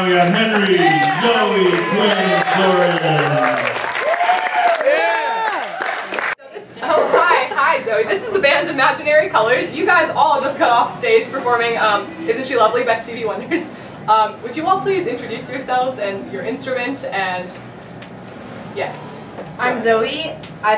we got Henry, Zoe, Quinn, and Soren. Oh, hi Zoe. This is the band Imaginary Colors. You guys all just got off stage performing Isn't She Lovely by Stevie Wonder. Would you all please introduce yourselves and your instrument and... Yes. I'm Zoe.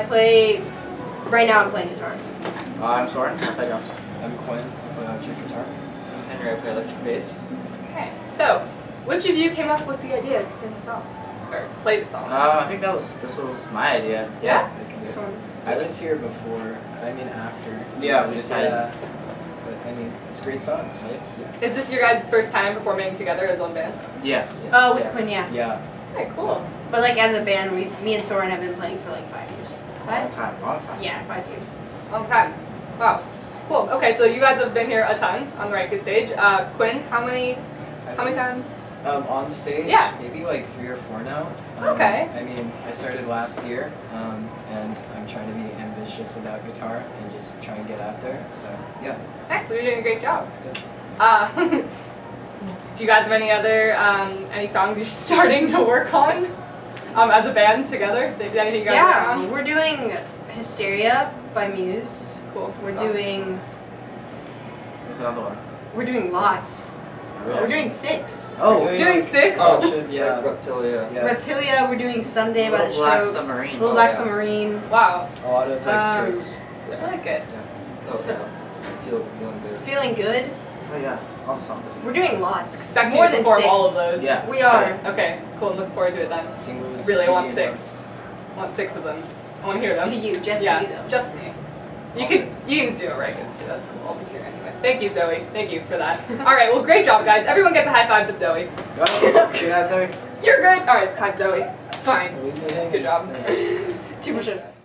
Right now I'm playing guitar. I'm Soren, I play drums. I'm Quinn, I play electric guitar. I'm Henry, I play electric bass. Okay, so which of you came up with the idea to sing the song? Or play the song? I think this was my idea. Yeah? I was here before, after. Yeah, we decided. But it's great songs, right? Yeah. Is this your guys' first time performing together as one band? Yes. Oh, with yes. Quinn, yeah. Yeah. Okay, cool. But like as a band, me and Soren have been playing for like 5 years. Long time. Yeah, 5 years. Long time. Wow. Cool. Okay, so you guys have been here a ton on the Riker stage. Quinn, how many times? On stage? Yeah. Maybe like 3 or 4 now. Okay. I started last year, and I'm trying to be ambitious about guitar and just try and get out there, so yeah. Thanks, you're doing a great job. Good. Do you guys have any other, any songs you're starting to work on as a band together? Anything you guys work on? We're doing Hysteria by Muse. Cool. We're doing... There's another one. We're doing lots. Really? We're doing 6. Oh, You're doing 6? Oh, yeah. Reptilia. Yeah. Reptilia, we're doing Someday by the Little Black Strokes. Submarine. Little Oh, Black yeah. Submarine. Wow. A lot of Strokes. I like it. Yeah. So, Feeling good. Feeling Good. Oh yeah, all the songs. We're doing lots. Expecting More to than perform 6. all of those. Yeah. We are. Okay, cool. Looking forward to it then. Singles. Really want CD 6. I want 6 of them. I want to hear them. To you, just yeah, to you though. Just me. You can do a Rikers too. That's cool. I'll be here anyways. Thank you, Zoe. Thank you for that. All right. Well, great job, guys. Everyone gets a high five but Zoe. See that, Zoe? You're good. All right, hi Zoe. Fine. though. Good job. 2 push-ups.